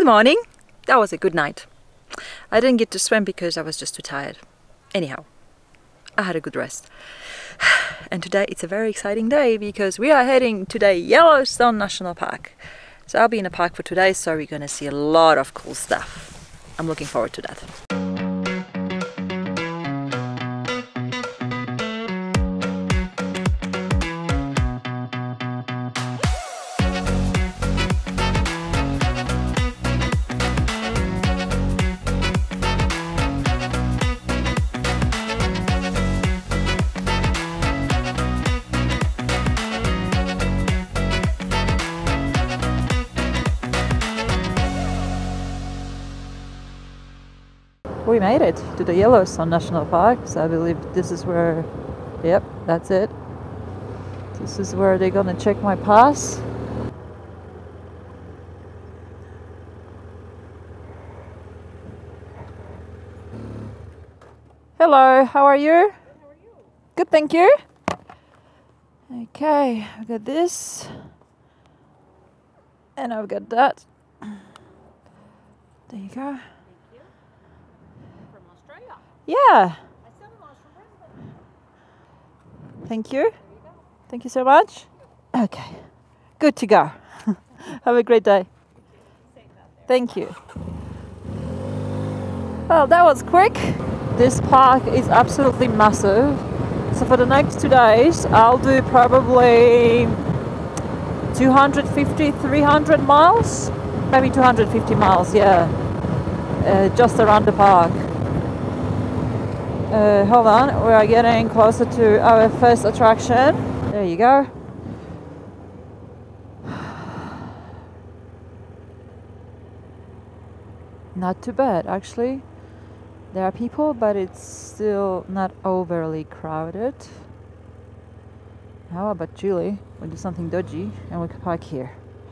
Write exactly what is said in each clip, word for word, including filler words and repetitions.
Good morning. That was a good night. I didn't get to swim because I was just too tired. Anyhow, I had a good rest. And today it's a very exciting day because we are heading to the Yellowstone National Park. So I'll be in the park for today, so we're gonna see a lot of cool stuff. I'm looking forward to that. We made it to the Yellowstone National Park, so I believe this is where, yep, that's it. This is where they're gonna check my pass. Hello, how are you? How are you? Good, thank you. Okay, I've got this. And I've got that. There you go. Yeah. Thank you. Thank you so much. Okay. Good to go. Have a great day. Thank you. Well, that was quick. This park is absolutely massive. So for the next two days, I'll do probably two hundred fifty, three hundred miles. Maybe two hundred fifty miles, yeah. Uh, just around the park. Uh, hold on, we are getting closer to our first attraction. There you go. Not too bad, actually. There are people, but it's still not overly crowded. How about Julie? We'll do something dodgy and we can park here.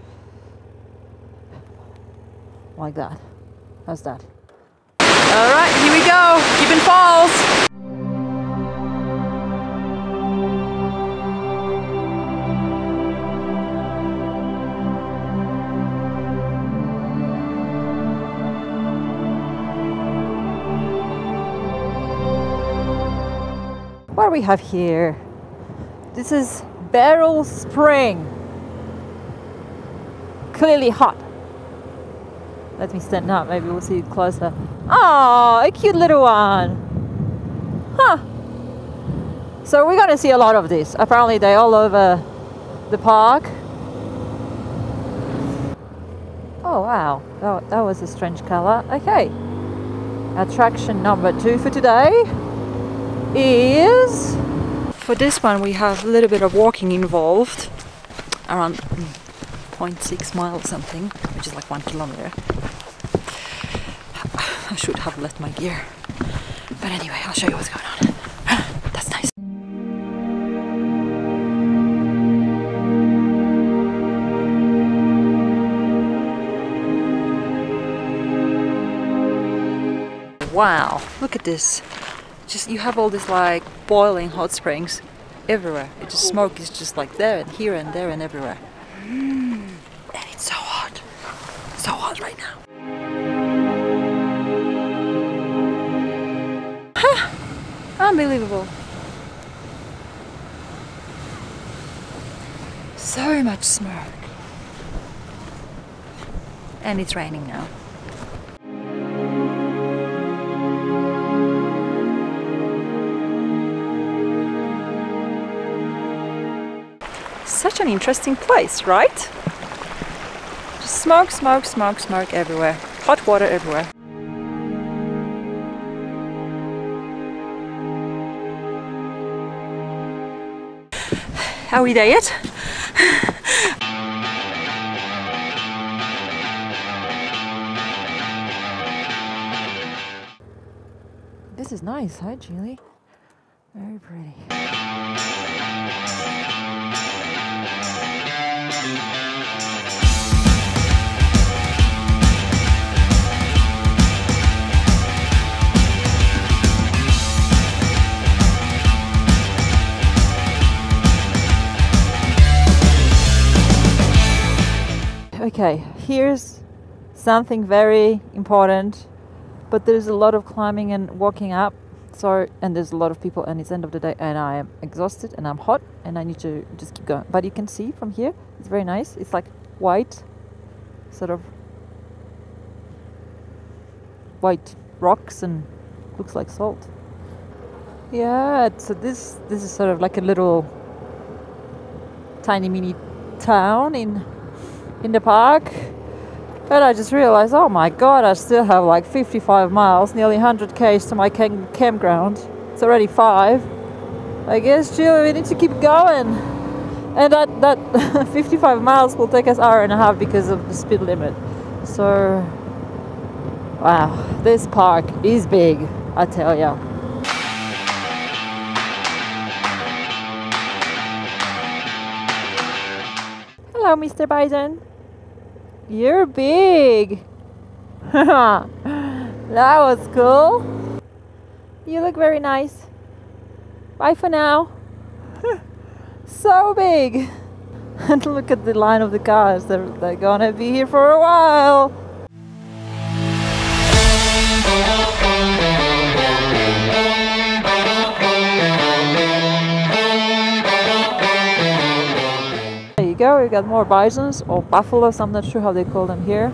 Like that. How's that? Alright, here we go! Gibbon Falls! What do we have here? This is Beryl Spring. Clearly hot. Let me stand up, maybe we'll see it closer. Oh, a cute little one. Huh. So we're gonna see a lot of this. Apparently they're all over the park. Oh wow, that, that was a strange color. Okay. Attraction number two for today is... For this one we have a little bit of walking involved. Around zero point six miles something, which is like one kilometer. I should have left my gear. But anyway, I'll show you what's going on. That's nice. Wow, look at this. Just you have all this like boiling hot springs everywhere. It just smoke is just like there and here and there and everywhere. Mm. And it's so hot. So hot right now. Unbelievable. So much smoke. And it's raining now. Such an interesting place, right? Just smoke, smoke, smoke, smoke everywhere. Hot water everywhere. Are we there yet? This is nice, huh, Julie? Very pretty. Okay, here's something very important, but there's a lot of climbing and walking up. So, and there's a lot of people, and it's end of the day, and I am exhausted, and I'm hot, and I need to just keep going. But you can see from here, it's very nice. It's like white, sort of white rocks, and looks like salt. Yeah, so this this is sort of like a little tiny mini town in in the park. But I just realized, oh my god, I still have like fifty-five miles, nearly one hundred k's to my cam campground. It's already five. I guess, Jill, we need to keep going. And that, that fifty-five miles will take us an hour and a half because of the speed limit. So, wow, this park is big, I tell ya. Hello, Mister Bison. You're big. That was cool. You look very nice. Bye for now. So big. And look at the line of the cars. They're, they're gonna be here for a while. There you go, we got more bisons or buffaloes, I'm not sure how they call them here.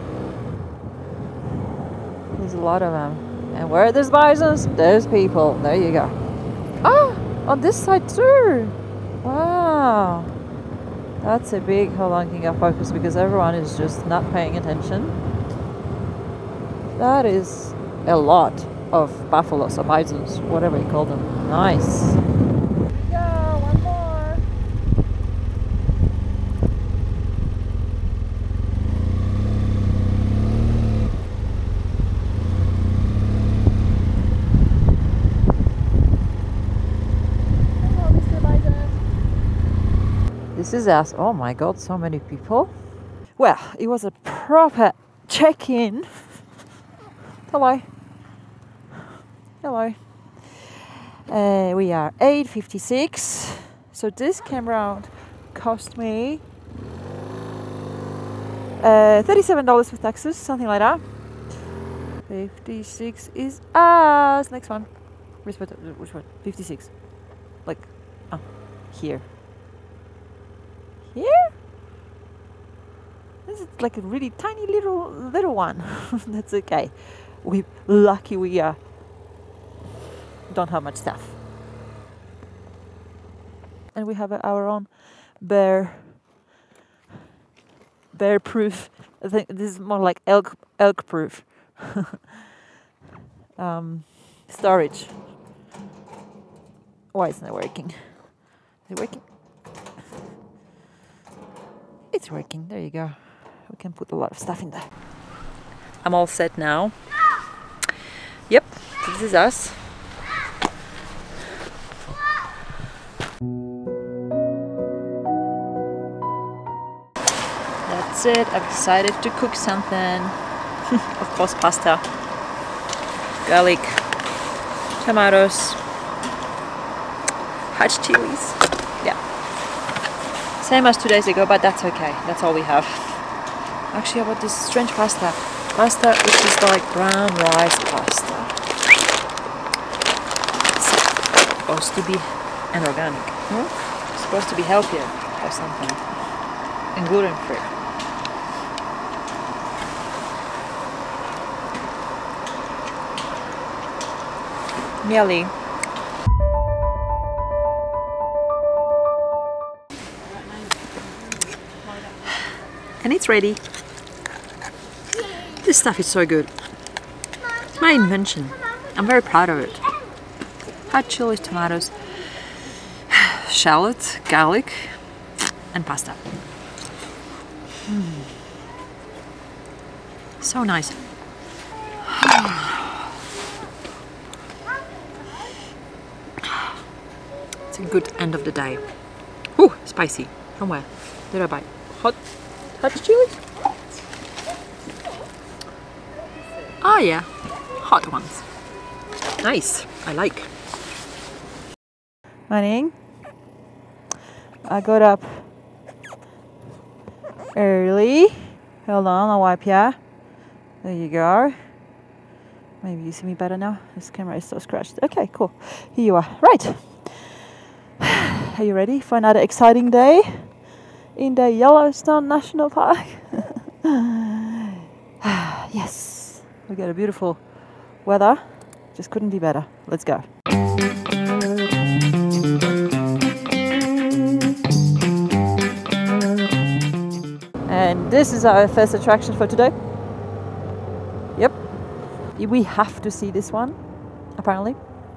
There's a lot of them. And where there's bisons, there's people. There you go. Ah, on this side too. Wow. That's a big, hold on, can I focus because everyone is just not paying attention. That is a lot of buffaloes or bisons, whatever you call them. Nice. This is us. Oh my god, so many people. Well, it was a proper check-in. Hello. Hello. Uh, we are eight fifty-six. So this campground cost me uh, thirty-seven dollars with taxes, something like that. fifty-six is us. Next one. Which one? Which one? fifty-six. Like, oh, here. Here? This is like a really tiny little little one. That's okay. We lucky we uh, don't have much stuff. And we have our own bear bear proof. I think this is more like elk elk proof. um, storage. Why isn't it working? Is it working? It's working. There you go. We can put a lot of stuff in there. I'm all set now. Yep, this is us. That's it. I've decided to cook something. Of course, pasta, garlic, tomatoes, hot chilies. Yeah. Same as two days ago, but that's okay. That's all we have. Actually, I bought this strange pasta. Pasta which is like brown rice pasta. It's supposed to be and organic. Hmm? It's supposed to be healthier or something. And gluten free. Yummy. And it's ready. This stuff is so good. It's my invention. I'm very proud of it. Hot chilies, tomatoes, shallots, garlic, and pasta. Mm. So nice. It's a good end of the day. Ooh, spicy. From where? Did I buy? Hot, hot chilies? Oh yeah, hot ones. Nice, I like. Morning. I got up early. Hold on, I'll wipe ya. There you go. Maybe you see me better now. This camera is so scratched. Okay, cool. Here you are. Right. Are you ready for another exciting day in the Yellowstone National Park? Yes. We got a beautiful weather. Just couldn't be better. Let's go. And this is our first attraction for today. Yep. We have to see this one, apparently.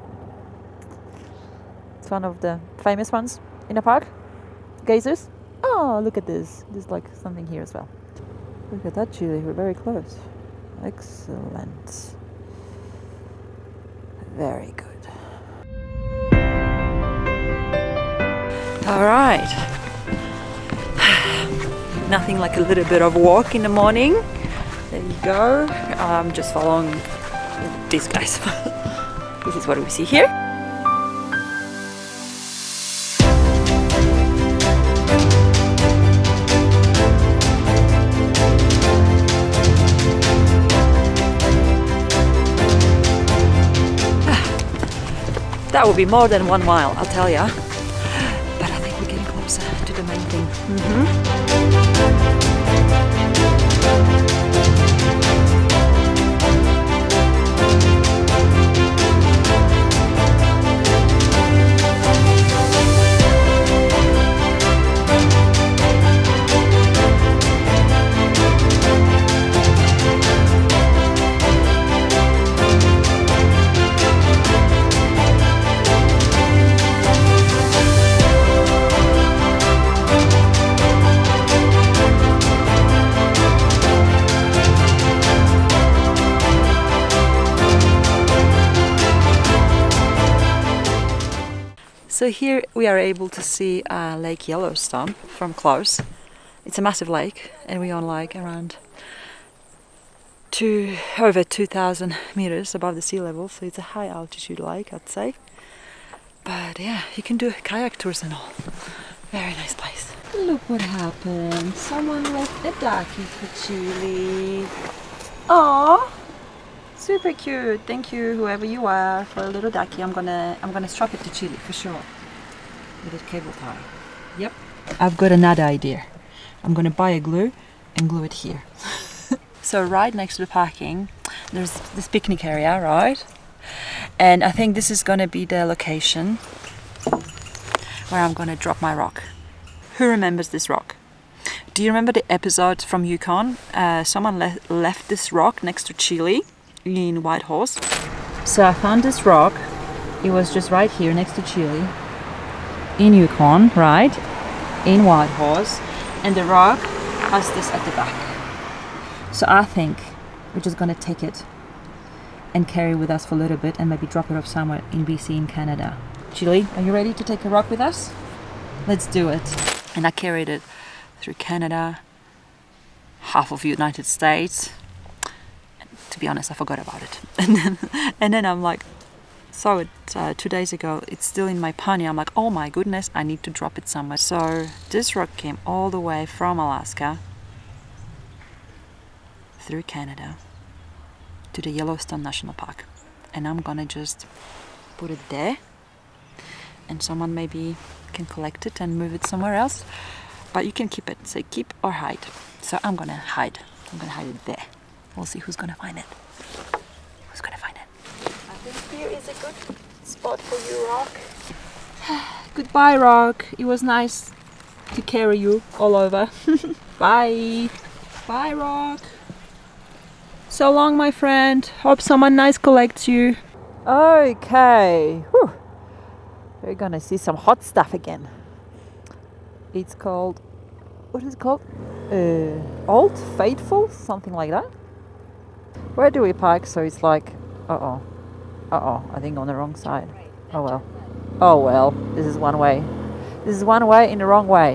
It's one of the famous ones in the park. Geysers. Oh, look at this. There's like something here as well. Look at that, Julie. We're very close. Excellent. Very good. All right. Nothing like a little bit of walk in the morning. There you go. I'm just following these guys. This is what we see here. That will be more than one mile, I'll tell ya. But I think we're getting closer to the main thing. Mm-hmm. So here we are able to see uh, Lake Yellowstone from close. It's a massive lake, and we're on like around two, over two thousand meters above the sea level, so it's a high altitude lake, I'd say. But yeah, you can do kayak tours and all. Very nice place. Look what happened. Someone left a ducky for Julie. Aww. Super cute. Thank you, whoever you are, for a little ducky. I'm gonna I'm gonna strap it to Chili for sure with a cable tie. Yep. I've got another idea. I'm gonna buy a glue and glue it here. So right next to the parking, there's this picnic area, right? And I think this is gonna be the location where I'm gonna drop my rock. Who remembers this rock? Do you remember the episode from Yukon? Uh, someone le left this rock next to Chili in Whitehorse. So I found this rock. It was just right here next to Chile in Yukon, right? In Whitehorse. And the rock has this at the back. So I think we're just gonna take it and carry it with us for a little bit and maybe drop it off somewhere in B C in Canada. Chile, are you ready to take a rock with us? Let's do it. And I carried it through Canada, half of United States. To be honest, I forgot about it. And then, and then I'm like, saw it uh, two days ago. It's still in my pony. I'm like, oh my goodness, I need to drop it somewhere. So this rock came all the way from Alaska through Canada to the Yellowstone National Park. And I'm gonna just put it there. And someone maybe can collect it and move it somewhere else. But you can keep it. Say keep or hide. So I'm gonna hide. I'm gonna hide it there. We'll see who's gonna find it. Who's gonna find it? I think here is a good spot for you, Rock. Goodbye, Rock. It was nice to carry you all over. Bye. Bye, Rock. So long, my friend. Hope someone nice collects you. Okay. Whew. We're gonna see some hot stuff again. It's called, what is it called? Uh, Old Faithful? Something like that. Where do we park? So it's like, uh-oh, uh-oh, I think on the wrong side. Oh well, oh well, this is one way. This is one way in the wrong way.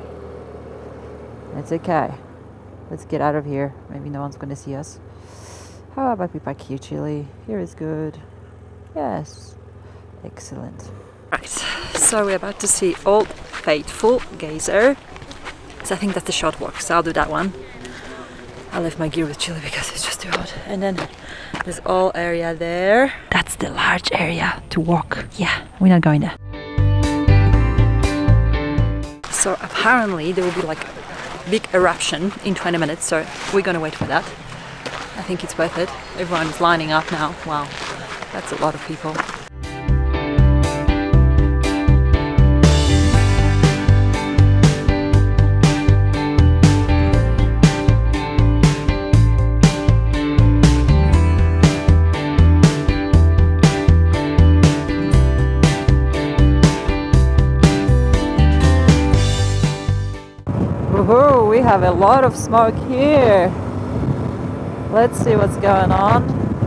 It's okay. Let's get out of here. Maybe no one's going to see us. How about we park here, Chili? Here is good. Yes, excellent. Right, so we're about to see Old Faithful Geyser. So I think that's the short walk, so I'll do that one. I left my gear with Chile because it's just too hot. And then this all area there. That's the large area to walk. Yeah, we're not going there. So apparently there will be like a big eruption in twenty minutes, so we're gonna wait for that. I think it's worth it. Everyone's lining up now. Wow, that's a lot of people. Woohoo, we have a lot of smoke here. Let's see what's going on.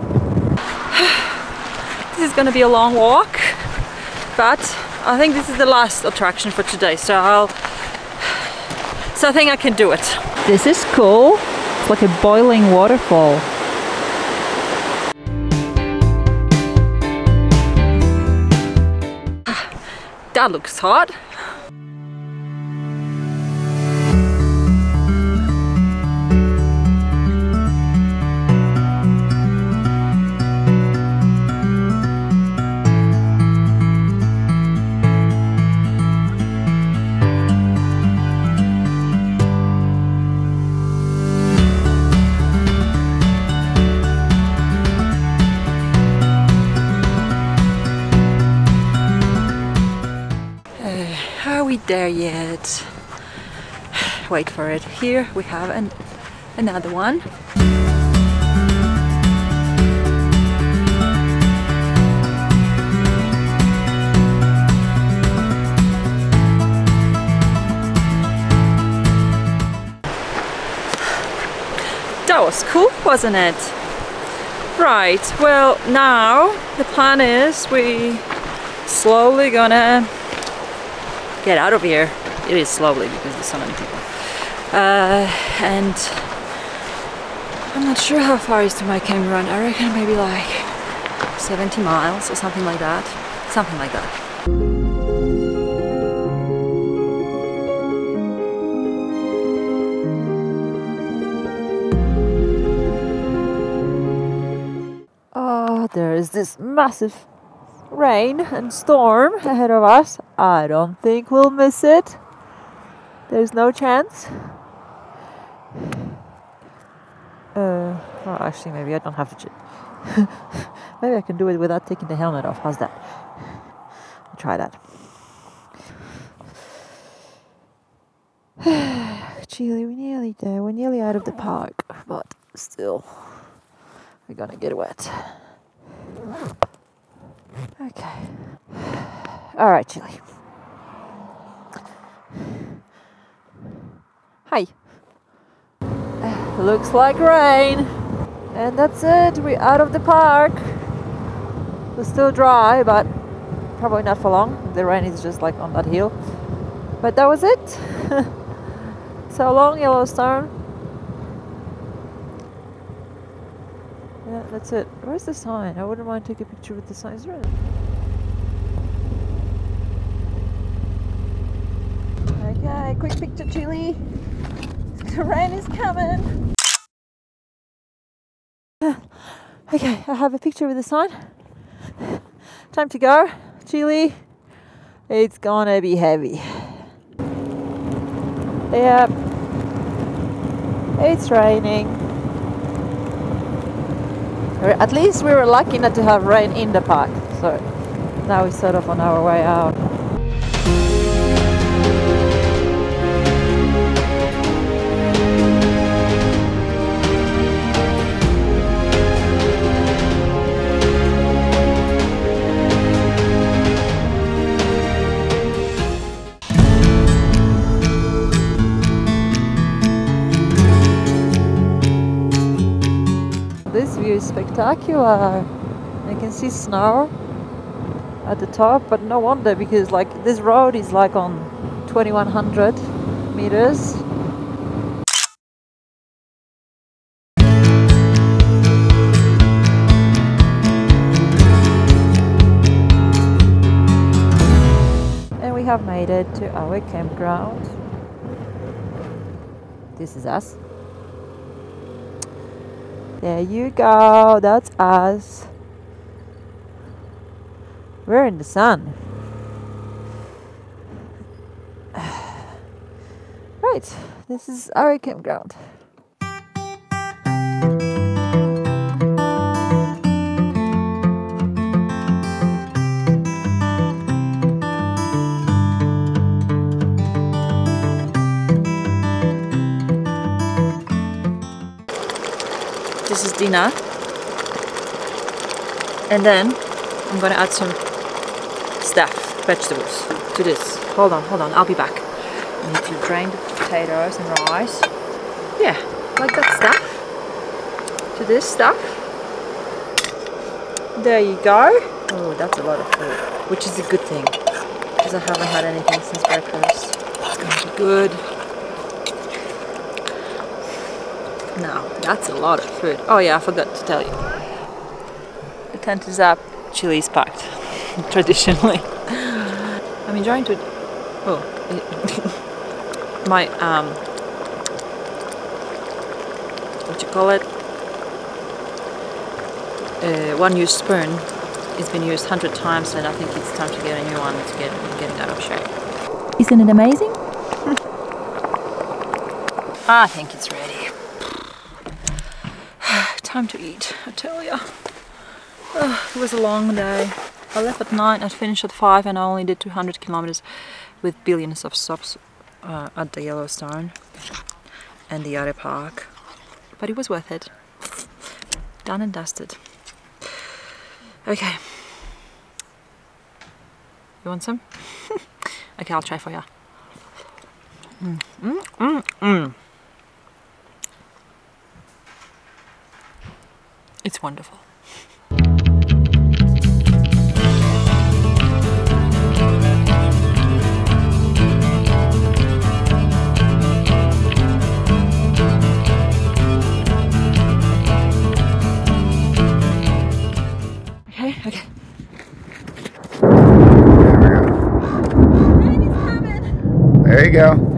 This is gonna be a long walk, but I think this is the last attraction for today, so I'll so I think I can do it. This is cool. It's like a boiling waterfall. That looks hot. There yet. Wait for it. Here we have an another one. That was cool, wasn't it? Right, well now the plan is we slowly gonna get out of here. It is slowly because there's so many people. Uh, and I'm not sure how far is to my campground. I reckon maybe like seventy miles or something like that. Something like that. Oh, there is this massive rain and storm ahead of us. I don't think we'll miss it. There's no chance. Uh, well, actually, maybe I don't have to. Maybe I can do it without taking the helmet off. How's that? I'll try that. Chile, we're nearly there. We're nearly out of the park, but still, we're gonna get wet. Okay. All right, Chile. Hi. Looks like rain. And that's it. We're out of the park. It's still dry, but probably not for long. The rain is just like on that hill. But that was it. So long, Yellowstone. Yeah, that's it. Where's the sign? I wouldn't mind taking a picture with the sign. Is there any? Okay, quick picture, Chile. The rain is coming. Okay, I have a picture with the sign. Time to go. Chile, it's gonna be heavy. Yeah, it's raining. At least we were lucky not to have rain in the park, so now we're sort of on our way out. This view is spectacular. You can see snow at the top, but no wonder, because like this road is like on twenty-one hundred meters. And we have made it to our campground. This is us. There you go, that's us. We're in the sun. Right, this is our campground. This is dinner. And then I'm gonna add some stuff, vegetables to this. Hold on, hold on, I'll be back. I need to drain the potatoes and rice. Yeah, like that stuff. To this stuff. There you go. Oh, that's a lot of food, which is a good thing, because I haven't had anything since breakfast. It's gonna be good. Now, that's a lot of food. Oh yeah, I forgot to tell you. The tent is up, chili is packed, traditionally. I'm enjoying to... Oh. My, um... what you call it? Uh, one used spoon. It's been used a hundred times and I think it's time to get a new one to get getting out of shape. Isn't it amazing? I think it's ready. Time to eat, I tell ya. Oh, it was a long day. I left at nine, I finished at five, and I only did two hundred kilometers with billions of stops uh, at the Yellowstone and the other park. But it was worth it. Done and dusted. Okay. You want some? Okay, I'll try for ya. Mm, mm, mm, mm. It's wonderful. Okay, okay. There you go.